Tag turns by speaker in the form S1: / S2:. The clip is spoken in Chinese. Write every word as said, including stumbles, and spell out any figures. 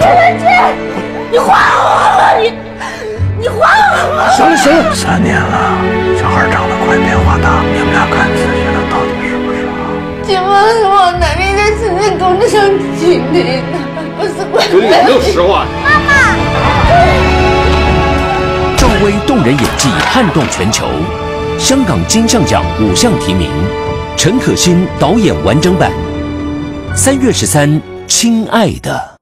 S1: 人钱，你还我！你你还我！
S2: 行了行了，
S3: 三年了，小孩长得快，变化大，你们俩看自己的到底是不是啊？
S1: 今晚是我奶奶在此间跟着上亲的，我是我。
S2: 嘴里有没有实话？
S1: 妈妈。
S4: 赵薇动人演技撼动全球，香港金像奖五项提名，陈可辛导演完整版。三月十三，亲爱的。